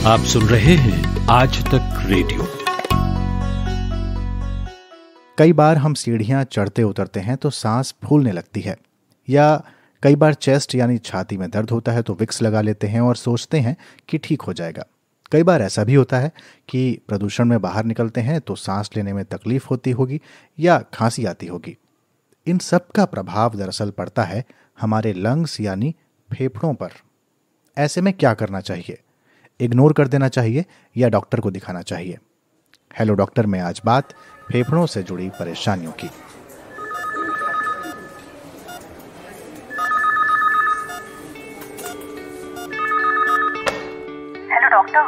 आप सुन रहे हैं आज तक रेडियो। कई बार हम सीढ़ियां चढ़ते उतरते हैं तो सांस फूलने लगती है, या कई बार चेस्ट यानी छाती में दर्द होता है तो विक्स लगा लेते हैं और सोचते हैं कि ठीक हो जाएगा। कई बार ऐसा भी होता है कि प्रदूषण में बाहर निकलते हैं तो सांस लेने में तकलीफ होती होगी या खांसी आती होगी। इन सब का प्रभाव दरअसल पड़ता है हमारे लंग्स यानी फेफड़ों पर। ऐसे में क्या करना चाहिए? इग्नोर कर देना चाहिए या डॉक्टर को दिखाना चाहिए? हेलो डॉक्टर में आज बात फेफड़ों से जुड़ी परेशानियों की। Hello doctor.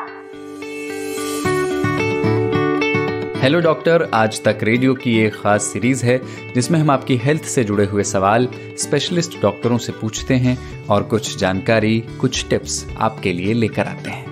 हेलो डॉक्टर आज तक रेडियो की एक खास सीरीज है जिसमें हम आपकी हेल्थ से जुड़े हुए सवाल स्पेशलिस्ट डॉक्टरों से पूछते हैं और कुछ जानकारी, कुछ टिप्स आपके लिए लेकर आते हैं।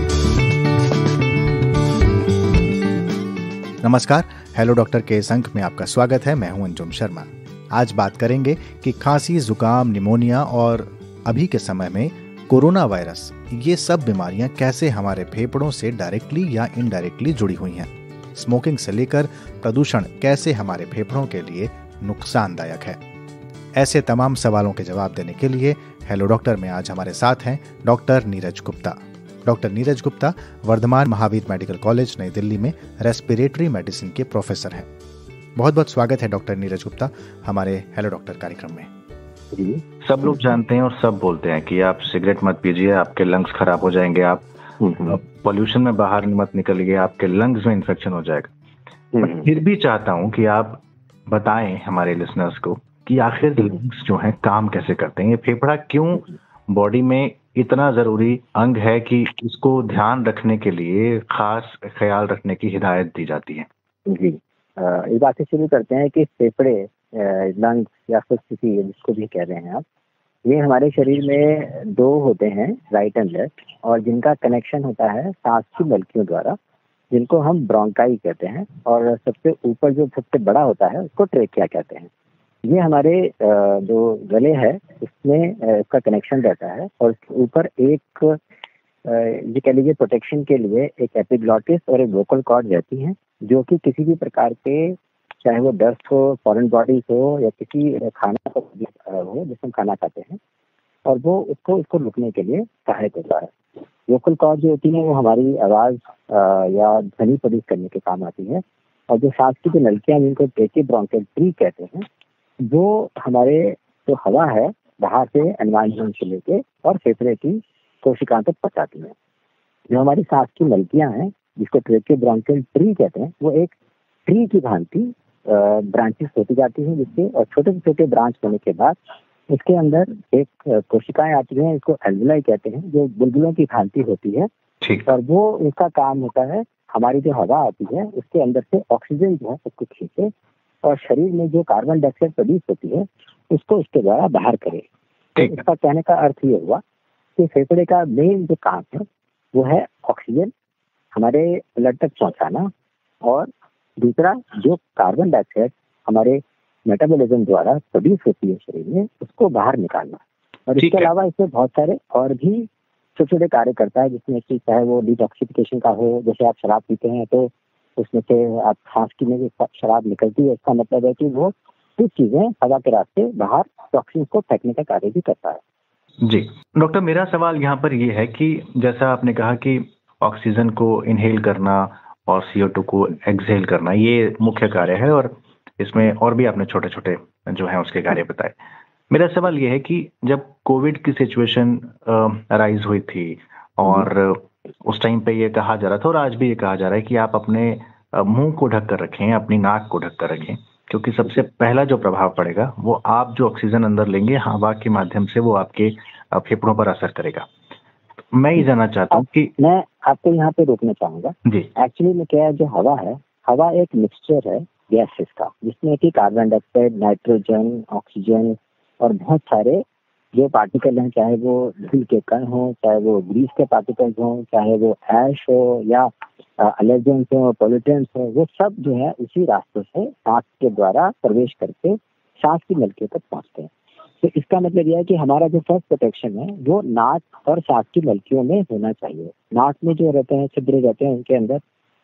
नमस्कार, हेलो डॉक्टर के इस अंक में आपका स्वागत है। मैं हूं अंजुम शर्मा। आज बात करेंगे कि खांसी, जुकाम, निमोनिया और अभी के समय में कोरोना वायरस, ये सब बीमारियां कैसे हमारे फेफड़ों से डायरेक्टली या इनडायरेक्टली जुड़ी हुई हैं। स्मोकिंग से लेकर प्रदूषण कैसे हमारे फेफड़ों के लिए नुकसानदायक है। ऐसे तमाम सवालों के जवाब देने के लिए हेलो डॉक्टर में आज हमारे साथ हैं doctor Neeraj Gupta. Doctor Neeraj Gupta Vardhman Mahavir medical college Nai Delhi में रेस्पिरेटरी मेडिसिन के प्रोफेसर हैं। बहुत बहुत स्वागत है डॉक्टर नीरज गुप्ता हमारे हेलो डॉक्टर कार्यक्रम में। जी, सब लोग जानते हैं और सब बोलते हैं कि आप सिगरेट मत पीजिए, आपके लंग्स खराब हो जाएंगे, आप पॉल्यूशन में बाहर मत निकलिए, आपके लंग्स में इन्फेक्शन हो जाएगा। फिर भी चाहता हूं कि आप बताएं हमारे लिसनर्स को कि आखिर लंग्स जो हैं काम कैसे करते हैं। ये फेफड़ा क्यों बॉडी में इतना जरूरी अंग है कि इसको ध्यान रखने के लिए खास ख्याल रखने की हिदायत दी जाती है। जी, इस बात से शुरू करते हैं कि फेफड़े, लंग्स या स्थिति जिसको भी कह रहे हैं आप, ये हमारे शरीर में दो होते हैं, राइट एंड लेफ्ट, और जिनका कनेक्शन होता है सांस की नलिकाओं द्वारा, जिनको हम ब्रोंकाई कहते हैं, और सबसे ऊपर जो सबसे बड़ा होता है उसको ट्रेकिया कहते हैं। ये हमारे जो गले है उसमें इसका कनेक्शन रहता है, और उसके ऊपर एक ये कह लीजिए प्रोटेक्शन के लिए एक एपिग्लॉटिस और एक वोकल कॉर्ड रहती हैं, जो कि किसी भी प्रकार के, चाहे वो डस्ट हो, फॉरेन बॉडीज हो, या किसी खाना हो जिसमें खाना खाते हैं, और वो उसको रुकने के लिए सहायक होता है। वोकल कॉर्ड जो होती है वो हमारी आवाज़ या ध्वनि प्रोड्यूस करने के काम आती है, और जो सांस की जो नलिकाएं जिनको ट्रेकिया ब्रोंकियल ट्री कहते हैं, वो हमारे जो हवा है बाहर से एनवायरनमेंट से लेके और फेफड़े की कोशिकाओं तक पहुंचाती है। जो हमारी सांस की नलिकाएं हैं जिसको ट्रेकिया ब्रोंकियल ट्री कहते हैं, वो एक ट्री की भांति ब्रांचेस होती जाती हैं, जिससे और छोटे छोटे ब्रांच होने के बाद इसके अंदर एक कोशिकाएं आती हैं, इसको एल्वुलाई कहते हैं, जो बुलबुलों की भांति होती है। और वो इसका काम होता है हमारी जो हवा आती है उसके अंदर से ऑक्सीजन जो है उसको खींचे, और शरीर में जो कार्बन डाइऑक्साइड प्रोड्यूस होती है उसको इसके द्वारा बाहर करे। तो इसका कहने का अर्थ ये हुआ कि फेफड़े का मेन जो काम है वो है ऑक्सीजन हमारे ब्लड तक पहुंचाना, और दूसरा जो कार्बन डाइऑक्साइड हमारे मेटाबॉलिज्म द्वारा प्रोड्यूस होती है शरीर में उसको बाहर निकालना। और इसके अलावा इसमें बहुत सारे और भी छोटे छोटे कार्य करता है, जिसमें कि चाहे वो डिटॉक्सिफिकेशन का हो, जैसे आप शराब पीते हैं तो उसमें से आप सांस की में शराब निकलती है, इसका मतलब है कि वो कुछ चीजें हवा के रास्ते बाहर टॉक्सिन को फेंकने का कार्य भी करता है। जी डॉक्टर, मेरा सवाल यहाँ पर ये है कि जैसा आपने कहा कि ऑक्सीजन को इनहेल करना और CO2 को एक्सहेल करना ये मुख्य कार्य है, और इसमें और भी आपने छोटे छोटे जो है उसके कार्य बताए। मेरा सवाल ये है कि जब कोविड की सिचुएशन अराइज हुई थी और उस टाइम पे ये कहा जा रहा था और आज भी ये कहा जा रहा है कि आप अपने मुंह को ढक कर रखें, अपनी नाक को ढक कर रखें, क्योंकि सबसे पहला जो प्रभाव पड़ेगा वो आप जो ऑक्सीजन अंदर लेंगे हवा के माध्यम से वो आपके फेफड़ों पर असर करेगा। मैं ये जानना चाहता हूँ कि मैं आपको यहाँ पे रोकना चाहूंगा। जी, एक्चुअली में क्या है, जो हवा है, हवा एक मिक्सचर है गैसेस का, जिसमें कि कार्बन डाइऑक्साइड, नाइट्रोजन, ऑक्सीजन और बहुत सारे जो पार्टिकल हैं, चाहे वो धूल के कण हो, चाहे वो ग्रीस के पार्टिकल्स हो, चाहे वो ऐश हो या एलर्जेंस हो, पोल्यूटेंट्स हो, वो सब जो है उसी रास्ते से सांस के द्वारा प्रवेश करके सांस की नलिकाओं तक पहुंचते हैं। तो इसका मतलब यह है कि हमारा जो फर्स्ट प्रोटेक्शन है वो नाक और सांस की नलियों में होना चाहिए। नाक में जो रहते हैं, छिद्र रहते हैं, उनके अंदर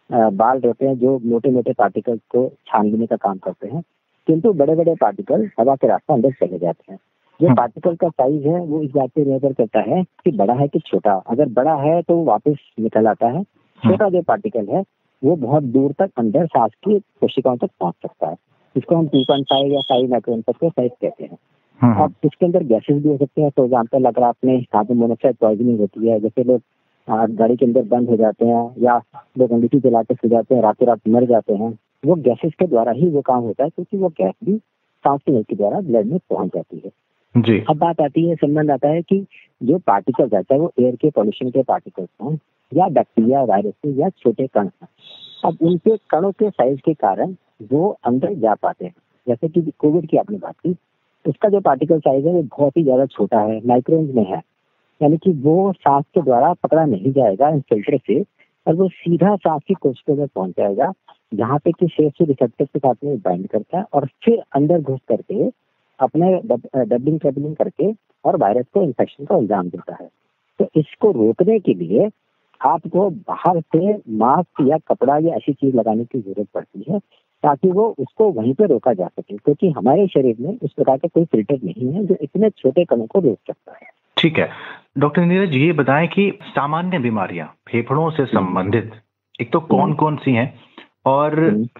बाल रहते हैं जो मोटे मोटे पार्टिकल्स को छान लेने का काम करते हैं, किंतु बड़े बड़े पार्टिकल हवा के रास्ते अंदर चले जाते हैं। जो पार्टिकल का साइज है वो इस बात पे निर्भर करता है कि बड़ा है कि छोटा। अगर बड़ा है तो वापस निकल आता है, छोटा जो पार्टिकल है वो बहुत दूर तक अंदर सांस की कोशिकाओं तक पहुंच सकता है। इसको हम 2.5 या 5 माइक्रोन तक के साइज कहते हैं। अब इसके अंदर गैसेस भी हो सकते हैं। फॉर एग्जाम्पल, अगर आपने कार्बन मोनोऑक्साइड पॉइजनिंग होती है, जैसे लोग गाड़ी के अंदर बंद हो जाते हैं या लोग अंगीठी जला के सो जाते हैं, रातों रात मर जाते हैं, वो गैसेस के द्वारा ही वो काम होता है, क्योंकि वो गैस भी सांस की नली के द्वारा ब्लड में पहुंच जाती है जी। अब बात आती है, संबंध आता है कि जो पार्टिकल्स आता है वो एयर के पॉल्यूशन के पार्टिकल्स हैं या बैक्टीरिया, वायरस या छोटे कण हैं। अब उनके कणों के साइज के कारण वो अंदर जा पाते हैं। जैसे कि कोविड की आपने बात की, उसका जो पार्टिकल साइज है वो बहुत ही ज्यादा छोटा है, माइक्रोन में है, यानी कि वो सांस के द्वारा पकड़ा नहीं जाएगा इन फिल्टर से, और वो सीधा सांस की कोशिकाओं में पहुंच जाएगा, जहाँ पे कि सेफ्टी रिसेप्टर के साथ में बाइंड करता है और फिर अंदर घुस करके अपने डबलिंग ट्रेबलिंग करके और वायरस को इन्फेक्शन का इल्जाम देता है। तो इसको रोकने के लिए आपको बाहर से मास्क या कपड़ा या ऐसी चीज लगाने की जरूरत पड़ती है, ताकि वो उसको वहीं पे रोका जा सके, क्योंकि हमारे शरीर में इस प्रकार का कोई फिल्टर नहीं है जो इतने छोटे कणों को रोक सकता है। ठीक है डॉक्टर नीरज, ये बताएं कि सामान्य बीमारियां फेफड़ों से संबंधित एक तो कौन कौन सी हैं, और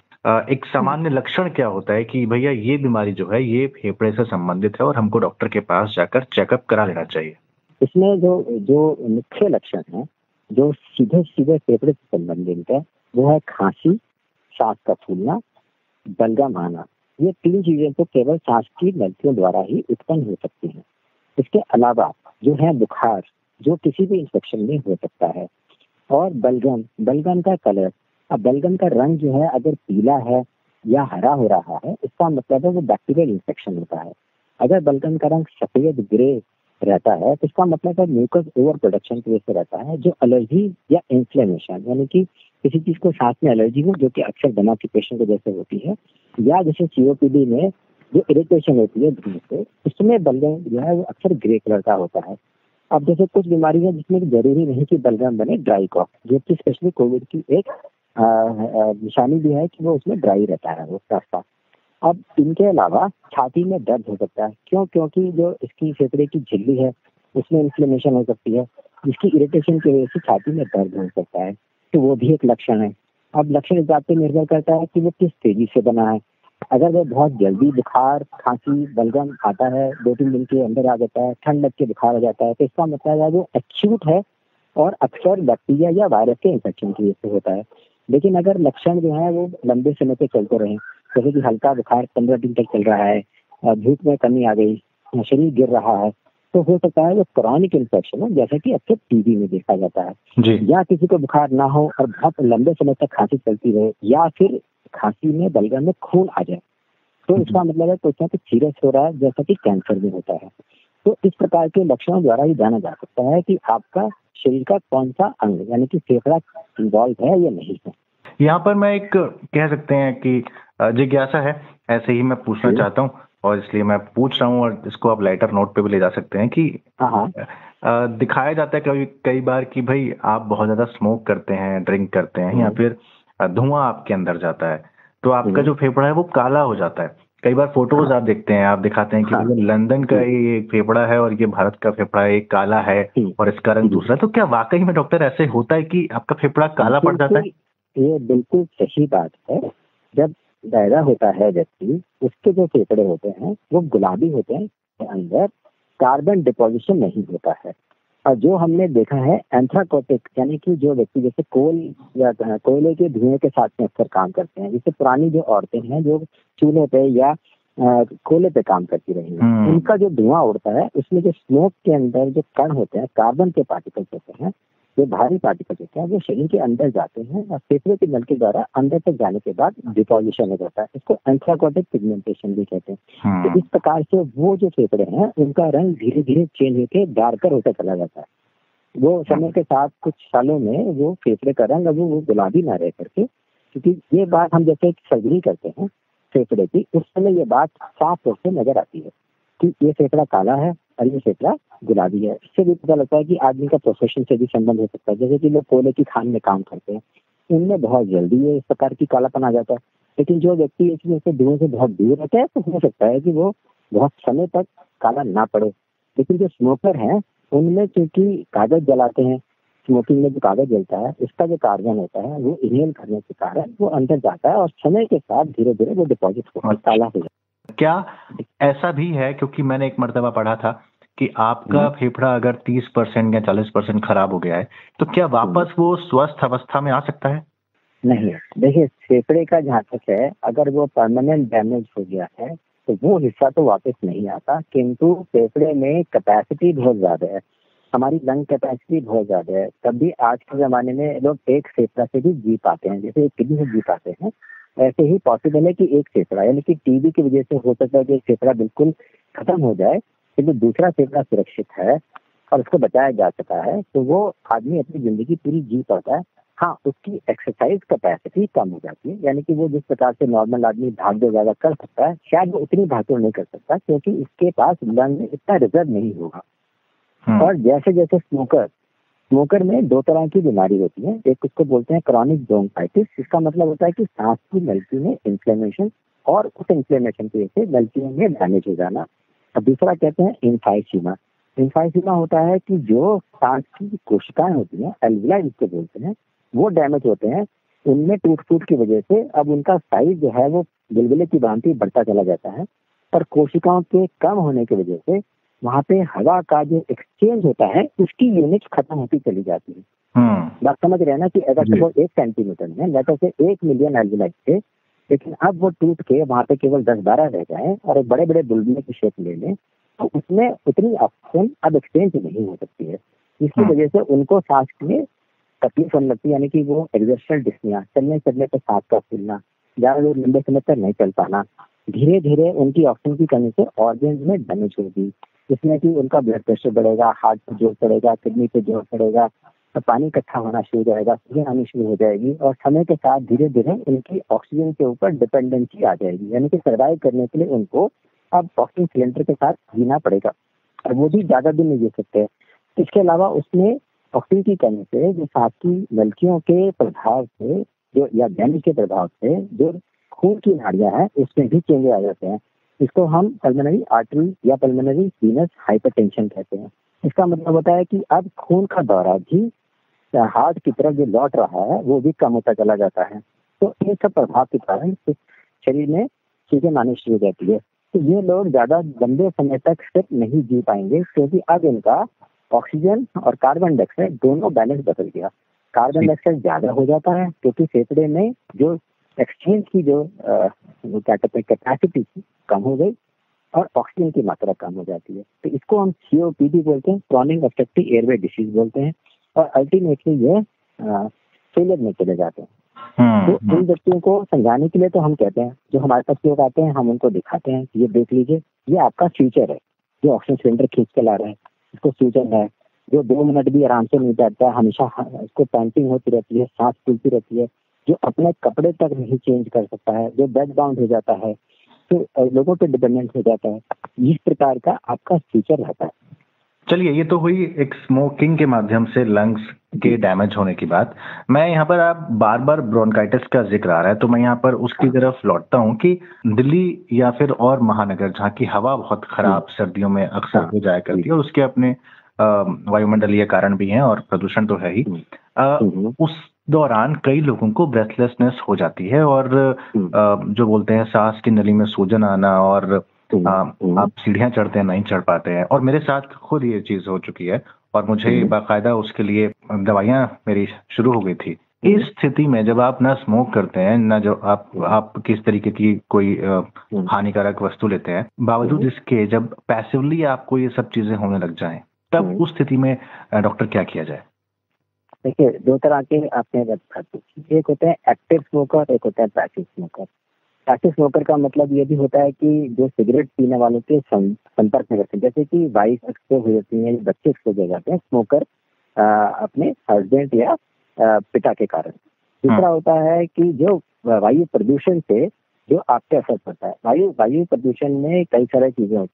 एक सामान्य लक्षण क्या होता है कि भैया ये बीमारी जो है ये फेफड़े से संबंधित है और हमको डॉक्टर के पास जाकर चेकअप करा लेना चाहिए। इसमें जो मुख्य लक्षण है जो सीधे सीधे फेफड़े से संबंधित है वो है खांसी, सांस का फूलना, बलगम आना। ये 3 चीजें तो केवल सांस की नलियों द्वारा ही उत्पन्न हो सकती हैं। इसके अलावा जो है बुखार, जो किसी भी इंफेक्शन में हो सकता है, और बलगम का कलर। अब बलगम का रंग जो है अगर पीला है या हरा हो रहा है, इसका मतलब है वो बैक्टीरियल इंफेक्शन होता है। अगर बलगम का रंग सफेद ग्रे रहता है तो इसका मतलब है म्यूकस ओवर प्रोडक्शन की वजह से रहता है, जो एलर्जी या इन्फ्लेमेशन, यानी कि किसी चीज को सांस में एलर्जी हो, जो कि अक्सर दमा की पेशेंट को जैसे होती है, या जैसे सीओपीडी में जो इरिटेशन होती है धूल से, उसमें बलगम जो है वो अक्सर ग्रे कलर का होता है। अब जैसे कुछ बीमारी है जिसमें जरूरी नहीं कि बलगम बने, ड्राई कॉफ, जो कि स्पेशली कोविड की एक निशानी भी है कि वो उसमें ड्राई रहता है वो रास्ता। अब इनके अलावा छाती में दर्द हो सकता है, क्योंकि जो इसकी फेफड़े की झिल्ली है उसमें इन्फ्लेमेशन हो सकती है, जिसकी इरिटेशन की वजह से छाती में दर्द हो सकता है, तो वो भी एक लक्षण है। अब लक्षण इस बात पे निर्भर करता है कि वो किस तेजी से बना है। अगर वो बहुत जल्दी बुखार, खांसी, बलगम आता है, 2-3 दिन के अंदर आ जाता है, ठंड लग के बुखार आ जाता है, तो इसका मतलब है वो एक्यूट है और अक्सर बैक्टीरिया या वायरस के इन्फेक्शन की वजह से होता है। लेकिन अगर लक्षण जो है वो लंबे समय तक चलते रहे, जैसे कि हल्का बुखार 15 दिन तक चल रहा है, भूख में कमी आ गई, शरीर गिर रहा है, तो हो सकता है वो क्रॉनिक इन्फेक्शन है, जैसा कि अक्सर टीबी में देखा जाता है जी। या किसी को बुखार ना हो और बहुत लंबे समय तक खांसी चलती रहे, या फिर खांसी में बलगम में खून आ जाए, तो इसका मतलब है कुछ ना कुछ सीरियस हो रहा है, जैसा कि कैंसर में होता है। तो इस प्रकार के लक्षणों द्वारा ही जाना जा सकता है कि आपका शरीर का कौन सा अंग, यानी कि फेफड़ा इन्वॉल्व है या नहीं है। यहाँ पर मैं एक कह सकते हैं कि जिज्ञासा है, ऐसे ही मैं पूछना चाहता हूँ और इसलिए मैं पूछ रहा हूँ, और इसको आप लाइटर नोट पे भी ले जा सकते हैं कि दिखाया जाता है कई बार कि भाई आप बहुत ज्यादा स्मोक करते हैं, ड्रिंक करते हैं, या फिर धुआं आपके अंदर जाता है तो आपका जो फेफड़ा है वो काला हो जाता है। कई बार फोटोज आप देखते हैं, आप दिखाते हैं कि लंदन का ये फेफड़ा है और ये भारत का फेफड़ा है, एक काला है और इसका रंग दूसरा। तो क्या वाकई में डॉक्टर ऐसे होता है कि आपका फेफड़ा काला पड़ जाता है? ये बिल्कुल सही बात है। जब दायरा होता है व्यक्ति, उसके जो फेफड़े होते हैं वो गुलाबी होते हैं, अंदर कार्बन डिपोजिशन नहीं होता है। और जो हमने देखा है एंथ्राकोटिक, यानी कि जो व्यक्ति जैसे कोल या कोयले के धुएं के साथ में अक्सर काम करते हैं, जैसे पुरानी जो औरतें हैं जो चूल्हे पे या कोयले पे काम करती रही हैं, उनका जो धुआं उड़ता है उसमें जो स्मोक के अंदर जो कण होते हैं, कार्बन के पार्टिकल्स होते हैं, जो भारी पार्टिकल्स होते हैं, वो शरीर के अंदर जाते हैं और फेफड़े के नल के द्वारा अंदर तक जाने के बाद डिपोजिशन हो जाता है। इसको एंथ्राकोटिक पिगमेंटेशन भी कहते हैं। तो इस प्रकार से वो जो फेफड़े हैं उनका रंग धीरे धीरे चेंज होकर डार्कर होता चला जाता है। वो समय के साथ कुछ सालों में वो फेफड़े का रंग वो गुलाबी ना रह करके, क्योंकि ये बात हम जैसे सर्जरी करते हैं फेफड़े की, उस समय ये बात साफ तौर से नजर आती है। कि ये फेफड़ा काला है और ये फेफड़ा गुलाबी है। इससे भी पता लगता है कि आदमी का प्रोफेशन से भी संबंध हो सकता है। जैसे कि लोग कोयले की खान में काम करते हैं, इनमें बहुत जल्दी ये इस प्रकार की कालापन आ जाता है। लेकिन जो व्यक्ति इसमें से धुएं से बहुत दूर रहता है तो हो सकता है कि वो बहुत समय तक काला ना पड़े। लेकिन जो स्मोकर हैं उनमें चूंकि कागज जलाते हैं, स्मोकिंग में जो कागज जलता है इसका जो कार्बन होता है वो इनहेल करने के कारण वो अंदर जाता है और समय के साथ धीरे धीरे वो डिपॉजिट होकर काला हो जाता है। क्या ऐसा भी है, क्योंकि मैंने एक मर्तबा पढ़ा था कि आपका फेफड़ा अगर 30% या 40% खराब हो गया है तो क्या वापस वो स्वस्थ अवस्था में आ सकता है? नहीं, देखिए फेफड़े का जहाँ तक है, अगर वो परमानेंट डैमेज हो गया है तो वो हिस्सा तो वापस नहीं आता, किंतु फेफड़े में कैपेसिटी बहुत ज्यादा है, हमारी लंग कैपेसिटी बहुत ज्यादा है। तब भी आज के जमाने में लोग एक फेफड़ा से भी जी पाते हैं, जैसे एक किडनी से जी पाते हैं, ऐसे ही पॉसिबल है कि एक फेफड़ा, यानी कि टीबी की वजह से हो सकता है कि एक फेफड़ा बिल्कुल खत्म हो जाए, किंतु दूसरा फेफड़ा सुरक्षित है और उसको बचाया जा सका है, तो वो आदमी अपनी जिंदगी पूरी जी पाता है। हाँ, उसकी एक्सरसाइज कैपेसिटी कम हो जाती है, यानी कि वो जिस प्रकार से नॉर्मल आदमी भाग दौड़ ज्यादा कर सकता है, शायद वो उतनी भाग दौड़ नहीं कर सकता, क्योंकि इसके पास लंग में इतना रिजर्व नहीं होगा। और जैसे जैसे स्मोकर में दो तरह की बीमारी होती है, एक उसको बोलते हैं क्रॉनिक ब्रोंकाइटिस, इसका मतलब होता है कि सांस की नलिका में इन्फ्लेमेशन और उस इन्फ्लेमेशन की वजह से नलिका में डैमेज हो जाना। और दूसरा कहते हैं इन्फाइसीमा। इन्फाइसीमा होता है कि जो सांस की कोशिकाएं होती हैं, एल्विलाई जिसको बोलते हैं, वो डैमेज होते हैं, उनमें टूट फूट की वजह से अब उनका साइज जो है वो बुलबुले की भांति बढ़ता चला जाता है, और कोशिकाओं के कम होने की वजह से वहाँ पे हवा का जो एक्सचेंज होता है उसकी यूनिट खत्म होती चली जाती है। बात समझ रहे हैं ना, कि अगर वो 1 सेंटीमीटर में लेटर से 1 मिलियन एल्विलाई थे, लेकिन अब वो टूट के वहाँ पे केवल 10-12 रह जाए और बड़े बड़े बुलबुले की शेप ले लें, तो उसमें उतनी ऑक्सीजन अब एक्सचेंज नहीं हो सकती है। इसकी वजह से उनको सांस में तकलीफ होने लगती है, यानी कि वो एक्सर्शनल डिस्निया, चलने चलने पर सांस का फूलना, ज्यादा देर लंबे समय तक नहीं चल पाना, धीरे धीरे उनकी ऑक्सीजन की कमी से ऑर्गन्स में डैमेज होगी, जिसमें कि उनका ब्लड प्रेशर बढ़ेगा, हार्ट पे जोर पड़ेगा, किडनी पे जोर पड़ेगा, तो पानी इकट्ठा होना शुरू हो जाएगा, ऑक्सीजन आनी शुरू हो जाएगी, और समय के साथ धीरे धीरे उनकी ऑक्सीजन के ऊपर डिपेंडेंसी आ जाएगी, यानी कि सर्वाइव करने के लिए उनको अब ऑक्सीजन सिलेंडर के साथ जीना पड़ेगा, और वो भी ज्यादा दिन नहीं जी सकते। इसके अलावा उसमें ऑक्सीजन की कमी से जो सांस की नलिकाओं के प्रभाव से, जो या डैमेज के प्रभाव से जो खून की नाड़ियां हैं उसमें भी चेंज आ जाते हैं। इसको हम पल्मोनरी आर्टरी या पल्मोनरी वीनस हाइपरटेंशन कहते हैं। इसका मतलब होता है कि अब खून का दौरा भी हार्ट की तरफ जो लौट रहा है वो भी कम होता चला जाता है। तो इन सब प्रभाव के कारण शरीर में चीजें आनी शुरू हो जाती है। तो ये लोग ज्यादा लंबे समय तक सिर्फ नहीं जी पाएंगे, क्योंकि अब इनका ऑक्सीजन और कार्बन डाइऑक्साइड दोनों बैलेंस बदल गया। कार्बन डाइऑक्साइड ज्यादा हो जाता है क्योंकि फेफड़े में जो एक्सचेंज की जो क्या कहते हैं कैपेसिटी कम हो गई, और ऑक्सीजन की मात्रा कम हो जाती है। तो इसको हम COPD बोलते हैं, क्रॉनिक ऑब्स्ट्रक्टिव एयरवे डिसीज बोलते हैं, और अल्टीमेटली ये फेलियर में चले जाते हैं। तो इन व्यक्तियों को समझाने के लिए तो हम कहते हैं, जो हमारे पास लोग आते हैं हम उनको दिखाते हैं, ये देख लीजिए ये आपका फ्यूचर है, जो ऑक्सीजन सिलेंडर खींच के ला रहे हैं इसको फ्यूचर है, जो 2 मिनट भी आराम से नहीं बैठता है, हमेशा इसको पैंटिंग होती रहती है, सांस फूलती रहती है, जो अपने कपड़े तक नहीं चेंज कर सकता है, जो बेड बाउंड हो जाता है, तो लोगों पे डिपेंडेंट हो जाता है, इस प्रकार का आपका फ्यूचर रहता है। चलिए, ये तो हुई एक स्मोकिंग के माध्यम से लंग्स के डैमेज होने की बात। मैं यहाँ पर, आप बार बार ब्रोंकाइटिस का जिक्र आ रहा है तो मैं यहाँ पर उसकी तरफ लौटता हूँ कि दिल्ली या फिर और महानगर जहाँ की हवा बहुत खराब सर्दियों में अक्सर हो जाया करती है, और उसके अपने वायुमंडलीय कारण भी हैं और प्रदूषण तो है ही। उस दौरान कई लोगों को ब्रेथलेसनेस हो जाती है, और जो बोलते हैं सांस की नली में सूजन आना, और आप सीढ़ियां चढ़ते हैं नहीं चढ़ पाते हैं, और मेरे साथ खुद ये चीज हो चुकी है, और मुझे बाकायदा उसके लिए दवाइयां मेरी शुरू हो गई थी। इस स्थिति में जब आप ना स्मोक करते हैं, ना जो आप किस तरीके की कोई हानिकारक वस्तु लेते हैं, बावजूद इसके जब पैसिवली आपको ये सब चीजें होने लग जाएं, तब उस स्थिति में डॉक्टर क्या किया जाए? देखिए, 2 तरह के आपने एक होते हैं एक्टिव स्मोकर, एक होता है पैसिव स्मोकर। पैसिव स्मोकर का मतलब ये भी होता है कि जो सिगरेट पीने वालों के संपर्क में रहते हैं, जैसे कि वाइफ एक्सपोज हो जाती है, बच्चे एक्सपोज हो जाते हैं स्मोकर अपने हस्बैंड या पिता के कारण। दूसरा होता है कि जो वायु प्रदूषण से जो आपके असर पड़ता है। वायु प्रदूषण में कई सारी चीजें होती हैं,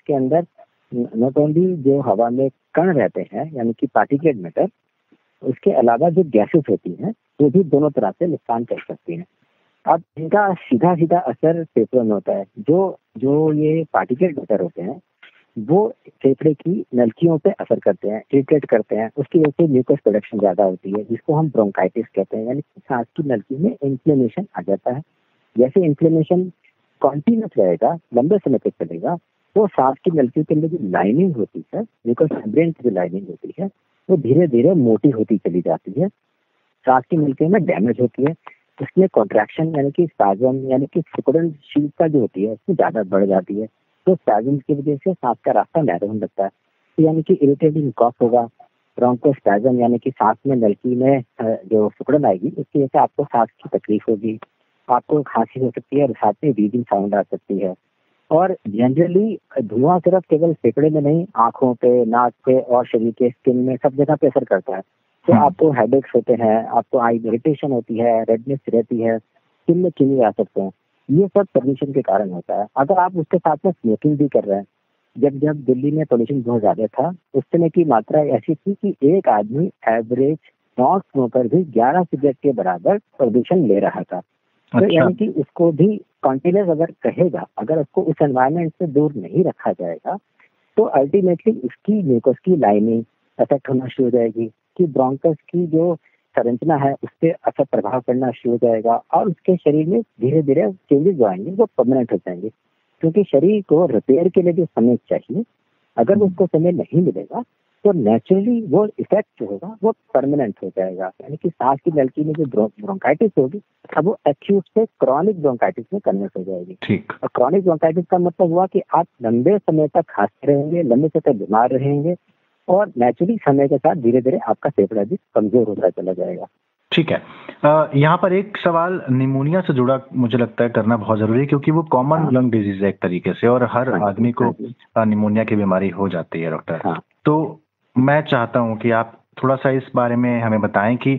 उसके अंदर नॉट ओनली जो हवा में कण रहते हैं यानी कि पार्टिकुलेट मैटर, उसके अलावा जो गैसेस होती हैं वो भी दोनों तरह से नुकसान कर सकती हैं। अब इनका सीधा सीधा असर फेफड़ों में होता है। जो जो ये पार्टिकुलेट मैटर होते हैं वो फेफड़े की नलकियों पे असर करते हैं, इरिटेट करते हैं। उसकी वजह से म्यूकस प्रोडक्शन ज्यादा होती है, जिसको हम ब्रोंकाइटिस कहते हैं, यानी कि सांस की नलकी में इन्फ्लेमेशन आ जाता है। जैसे इन्फ्लेमेशन कॉन्टिन्यूस रहेगा, लंबे समय तक चलेगा, तो सांस की नलकी के अंदर जो लाइनिंग होती है, म्यूकस मेम्ब्रेन की जो लाइनिंग होती है, वो धीरे धीरे मोटी होती चली जाती है, सांस की नलिका में डैमेज होती है। इसमें कॉन्ट्रैक्शन यानी कि स्पैज़म यानी कि सिकुड़नशीलता जो होती है उसमें ज्यादा बढ़ जाती है। तो स्पैज़म की वजह से सांस का रास्ता नैरो होने लगता है। तो यानी कि इरिटेटिंग कफ होगा, ब्रोंकोस्पैज़म यानी कि सांस में नलकी में जो सिकुड़न आएगी, उसकी वजह से आपको सांस की तकलीफ होगी, आपको खांसी हो सकती है और साथ में व्हीजिंग साउंड आ सकती है। और जनरली धुआं सिर्फ केवल फेफड़े में नहीं, आंखों पे, नाक पे और शरीर के स्किन में सब जगह पे असर करता है। तो आपको हेडेक्स होते हैं, आपको आई इरिटेशन होती है, रेडनेस रहती है, स्किन में चुन्नी आ सकते हैं। ये सब पोल्यूशन के कारण होता है। अगर आप उसके साथ में स्मोकिंग भी कर रहे हैं, जब जब दिल्ली में पोल्यूशन बहुत ज्यादा था उस समय की मात्रा ऐसी थी कि एक आदमी एवरेज नॉन स्मोकर भी 11 सिगरेट के बराबर प्रदूषण ले रहा था। तो यानी कि उसको भी कॉन्टिन्यूस अगर कहेगा, अगर उसको उस एनवायरनमेंट से दूर नहीं रखा जाएगा तो अल्टीमेटली उसकी म्यूकस की लाइनिंग अफेक्ट होना शुरू हो जाएगी, कि ब्रोंकस की जो संरचना है उस पर असर प्रभाव पड़ना शुरू हो जाएगा और उसके शरीर में धीरे धीरे चेंजेस जो आएंगे वो परमानेंट हो जाएंगे। क्योंकि शरीर को रिपेयर के लिए जो समय चाहिए, अगर उसको समय नहीं मिलेगा तो नेचुरली वो इफेक्ट जो होगा वो परमानेंट हो जाएगा। यानी कि सांस की नलकी में जो ब्रोंकाइटिस होगी अब वो एक्यूट से क्रॉनिक ब्रोंकाइटिस में कन्वर्ट हो जाएगी। ठीक। और क्रॉनिक ब्रोंकाइटिस का मतलब हुआ कि आप लंबे समय तक खांसते रहेंगे, लंबे समय तक बीमार रहेंगे और नेचुरली समय के साथ धीरे धीरे आपका फेफड़ा भी कमजोर होता चला जाएगा। ठीक है। यहाँ पर एक सवाल निमोनिया से जुड़ा मुझे लगता है करना बहुत जरूरी है, क्योंकि वो कॉमन लंग डिजीज है एक तरीके से और हर आदमी को निमोनिया की बीमारी हो जाती है डॉक्टर। तो मैं चाहता हूँ कि आप थोड़ा सा इस बारे में हमें बताएं कि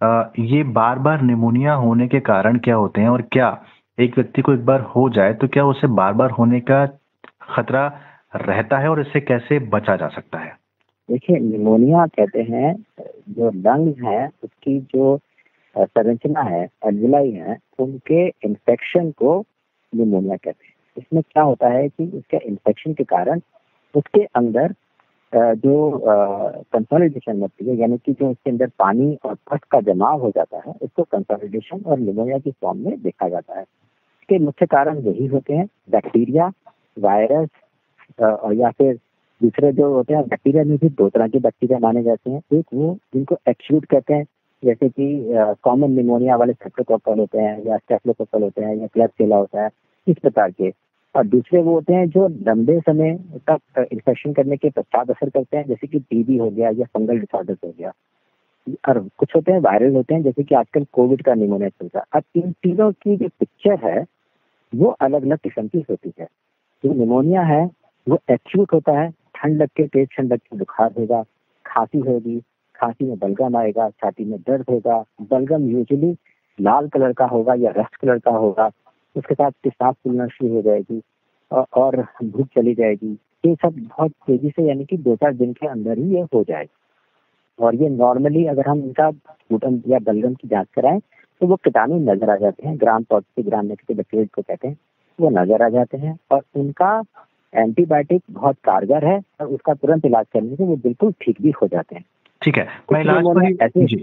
ये बार बार निमोनिया होने के कारण क्या होते हैं और क्या एक व्यक्ति को एक बार हो जाए तो क्या उसे बार बार होने का खतरा रहता है और इससे कैसे बचा जा सकता है? देखिए, निमोनिया कहते हैं जो लंग्स है उसकी जो संरचना है, एल्विलाई है, उनके इन्फेक्शन को निमोनिया कहते हैं। इसमें क्या होता है कि उसके इन्फेक्शन के कारण उसके अंदर जो कंसोलिडेशन होती है, यानी कि जो उसके अंदर पानी और पस का जमाव हो जाता है, उसको कंसोलिडेशन और निमोनिया की फॉर्म में देखा जाता है। इसके मुख्य कारण यही होते हैं, बैक्टीरिया, वायरस और या फिर दूसरे जो होते हैं। बैक्टीरिया में भी दो तरह के बैक्टीरिया माने जाते हैं। एक वो जिनको एक्यूट कहते हैं, जैसे कि कॉमन निमोनिया वाले स्ट्रेप्टोकोकल होते हैं या स्टेफिलोकोकल होते हैं या क्लैब्सिला होता है, इस प्रकार के। और दूसरे वो होते हैं जो लंबे समय तक इन्फेक्शन करने के पश्चात असर करते हैं, जैसे कि टीबी हो गया या फंगल डिसऑर्डर हो गया। और कुछ होते हैं वायरल होते हैं, जैसे कि आजकल कोविड का निमोनिया चल रहा है। अब इन तीनों की जो पिक्चर है वो अलग अलग किस्म की होती है। जो निमोनिया है वो एक्यूट होता है, ठंड लग के, तेज ठंड लग के बुखार होगा, खांसी होगी, खांसी में बलगम आएगा, छाती में दर्द होगा। बलगम यूजुअली लाल कलर का होगा या रस्ट कलर का होगा। उसके साथ पेशाब फूलना शुरू हो जाएगी और भूख चली जाएगी। ये सब बहुत तेजी से, यानी कि 2-4 दिन के अंदर ही ये हो जाएगा। और ये नॉर्मली अगर हम इनका स्पूटम या बलगम की जांच कराएं तो वो कीटाणु नजर आ जाते हैं, gram positive gram negative bacteria को कहते हैं, वो नजर आ जाते हैं। और उनका एंटीबायोटिक बहुत कारगर है और उसका तुरंत इलाज करने से वो बिल्कुल ठीक भी हो जाते हैं। ठीक है, मैं इलाज पर ही जी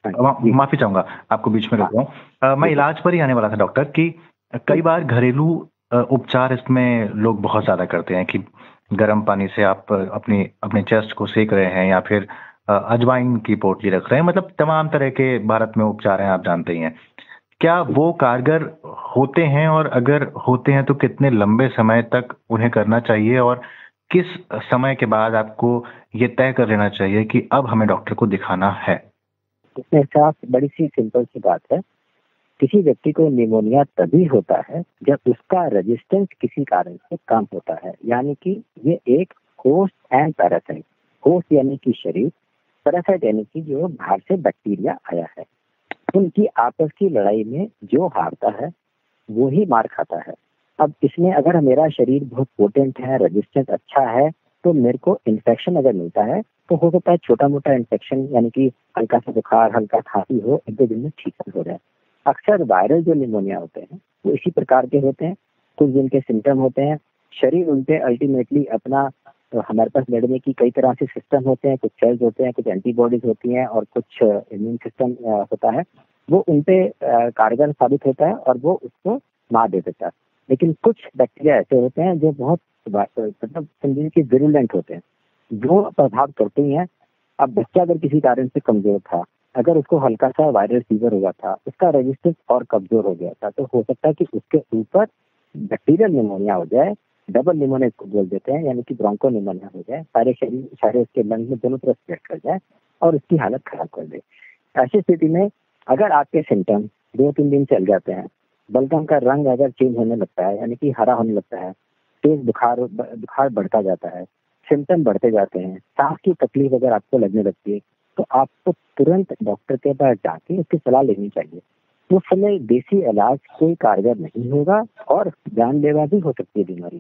माफी चाहूंगा, आपको बीच में रोक रहा हूँ। मैं इलाज पर ही आने वाला था डॉक्टर कि कई बार घरेलू उपचार इसमें लोग बहुत ज्यादा करते हैं कि गर्म पानी से आप अपने चेस्ट को सेक रहे हैं या फिर अजवाइन की पोटली रख रहे हैं। मतलब तमाम तरह के भारत में उपचार हैं, आप जानते ही हैं। क्या वो कारगर होते हैं और अगर होते हैं तो कितने लंबे समय तक उन्हें करना चाहिए और किस समय के बाद आपको ये तय कर लेना चाहिए कि अब हमें डॉक्टर को दिखाना है? इसमें साफ बड़ी सी सिंपल सी बात है। किसी व्यक्ति को निमोनिया तभी होता है जब उसका रेजिस्टेंस किसी कारण से कम होता है। यानी कि ये एक होस्ट एंड पैरासाइट, होस्ट यानी कि शरीर, पैरासाइट यानी कि जो बाहर से बैक्टीरिया आया है, उनकी आपस की लड़ाई में जो हारता है वो ही मार खाता है। अब इसमें अगर मेरा शरीर बहुत पोटेंट है, रेजिस्टेंस अच्छा है, तो मेरे को इन्फेक्शन अगर मिलता है तो हो सकता है छोटा मोटा इन्फेक्शन यानी कि हल्का सा बुखार, हल्का खांसी हो, 1-2 दिन में ठीक हो जाए। अक्सर वायरल जो निमोनिया होते हैं वो इसी प्रकार के होते हैं। कुछ दिन के सिम्टम होते हैं, शरीर उनपे अल्टीमेटली अपना, तो हमारे पास लड़ने की कई तरह से सिस्टम होते हैं, कुछ सेल्स होते हैं, कुछ एंटीबॉडीज होती हैं और कुछ इम्यून सिस्टम होता है, वो उनपे कारगर साबित होता है और वो उसको मार दे देता है। लेकिन कुछ बैक्टीरिया ऐसे होते हैं जो बहुत मतलब समझिए कि विरुलेंट होते हैं, जो प्रभाव करते हैं। अब बच्चा अगर किसी कारण से कमजोर था, अगर उसको हल्का सा वायरल फीवर हुआ था, उसका रेजिस्टेंस और कमजोर हो गया था, तो हो सकता है कि उसके ऊपर बैक्टीरियल निमोनिया हो जाए, डबल निमोनिया इसको बोल देते हैं, यानी कि ब्रोंको निमोनिया हो जाए, सारे उसके लंग में दोनों तरफ स्प्रेड कर जाए और उसकी हालत खराब कर दे। ऐसी स्थिति में अगर आपके सिम्टम 2-3 दिन चल जाते हैं, बलगम का रंग अगर चेंज होने लगता है, यानी कि हरा होने लगता है, तेज बुखार बढ़ता जाता है, सिम्टम बढ़ते जाते हैं, सांस की तकलीफ अगर आपको लगने लगती है, तो आपको तुरंत डॉक्टर के पास जाके उसकी सलाह लेनी चाहिए। उस समय देसी इलाज कोई कारगर नहीं होगा और जानलेवा भी हो सकती है बीमारी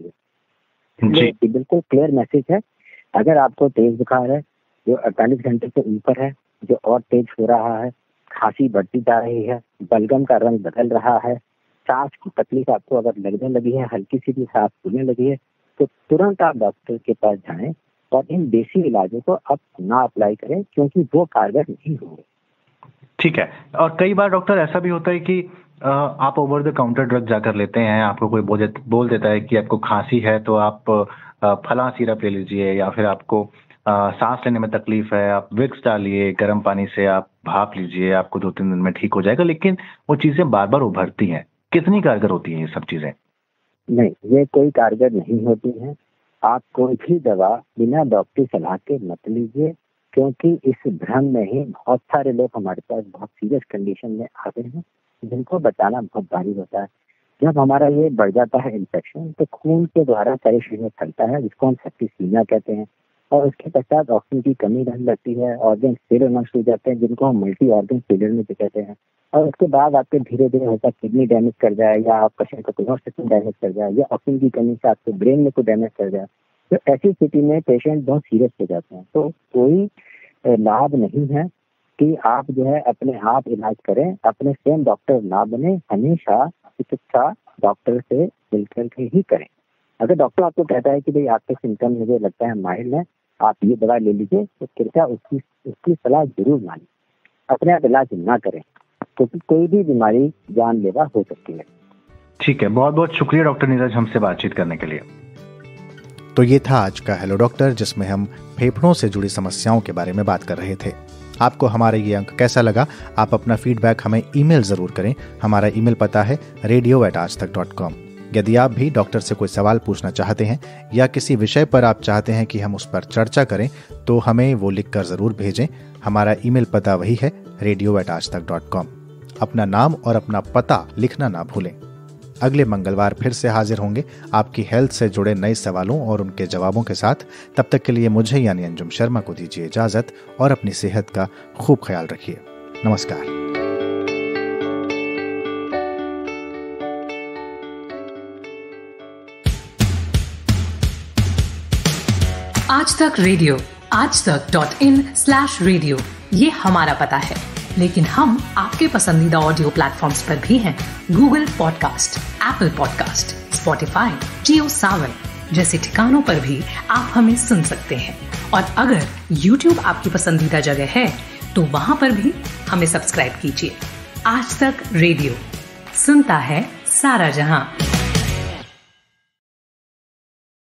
में। जी बिल्कुल क्लियर मैसेज है। अगर आपको तेज बुखार है जो 48 घंटे से ऊपर है, जो और तेज हो रहा है, खांसी बढ़ती जा रही है, बलगम का रंग बदल रहा है, सांस की तकलीफ आपको अगर लगने लगी है, हल्की सी भी सांस फूलने लगी है, तो तुरंत आप डॉक्टर के पास जाएं और इन देसी इलाजों को आप ना अप्लाई करें, क्योंकि वो कारगर नहीं होंगे। ठीक है। और कई बार डॉक्टर ऐसा भी होता है कि आप ओवर द काउंटर ड्रग जाकर लेते हैं, आपको कोई बोल देता है कि आपको खांसी है तो आप फलां सिरप ले लीजिए, या फिर आपको सांस लेने में तकलीफ है, आप विक्स डालिए, गर्म पानी से आप भाप लीजिए, आपको 2-3 दिन में ठीक हो जाएगा। लेकिन वो चीजें बार बार उभरती हैं। कितनी कारगर होती हैं ये सब चीजें? नहीं, ये कोई कारगर नहीं होती हैं। आप कोई भी दवा बिना डॉक्टरी सलाह के मत लीजिए, क्योंकि इस भ्रम में ही बहुत सारे लोग हमारे पास बहुत सीरियस कंडीशन में आते हैं, जिनको बचाना बहुत भारी होता है। जब हमारा ये बढ़ जाता है इन्फेक्शन, तो खून के द्वारा सारे शरीर में फैलता है, जिसको हम सेप्टिसीमिया कहते हैं, और उसके पश्चात ऑक्सीजन की कमी रहने लगती है, ऑर्गन फेलियर नष्ट हो जाते हैं, जिनको हम मल्टी ऑर्गन फेलियर में कहते हैं, और उसके बाद आपके धीरे धीरे होता है किडनी डैमेज कर जाए, या आपका शरीर का कोई सिस्टम डैमेज कर जाए, या ऑक्सीजन की कमी से आपके ब्रेन में कोई डैमेज कर जाए। तो ऐसी स्थिति में पेशेंट बहुत सीरियस हो जाते हैं। तो कोई लाभ नहीं है कि आप जो है अपने आप इलाज करें, अपने स्वयं डॉक्टर ना बने, हमेशा चिकित्सा डॉक्टर से मिलकर के ही करें। अगर डॉक्टर आपको कहता है कि भाई आपके सिम्टम मुझे लगता है माइल्ड है, आप ये दवा ले लीजिए, तो कृपया उसकी सलाह जरूर मानिए, अपने आप इलाज ना करें, क्योंकि कोई भी बीमारी जानलेवा हो सकती है। ठीक है, बहुत बहुत शुक्रिया डॉक्टर नीरज हमसे बातचीत करने के लिए। तो ये था आज का हेलो डॉक्टर, जिसमें हम फेफड़ों से जुड़ी समस्याओं के बारे में बात कर रहे थे। आपको हमारा ये अंक कैसा लगा? आप अपना फीडबैक हमें ईमेल जरूर करें। हमारा ईमेल पता है radio@aajtak.com। यदि आप भी डॉक्टर से कोई सवाल पूछना चाहते हैं या किसी विषय पर आप चाहते हैं कि हम उस पर चर्चा करें, तो हमें वो लिखकर जरूर भेजें। हमारा ईमेल पता वही है radio@aajtak.com। अपना नाम और अपना पता लिखना ना भूलें। अगले मंगलवार फिर से हाजिर होंगे आपकी हेल्थ से जुड़े नए सवालों और उनके जवाबों के साथ। तब तक के लिए मुझे यानी अंजुम शर्मा को दीजिए इजाजत और अपनी सेहत का खूब ख्याल रखिए। नमस्कार। आज तक रेडियो aajtak.in/radio ये हमारा पता है, लेकिन हम आपके पसंदीदा ऑडियो प्लेटफॉर्म्स पर भी हैं। Google podcast, Apple podcast, Spotify, Jio Saavn जैसे ठिकानों पर भी आप हमें सुन सकते हैं। और अगर YouTube आपकी पसंदीदा जगह है, तो वहां पर भी हमें सब्सक्राइब कीजिए। आज तक रेडियो सुनता है सारा जहां।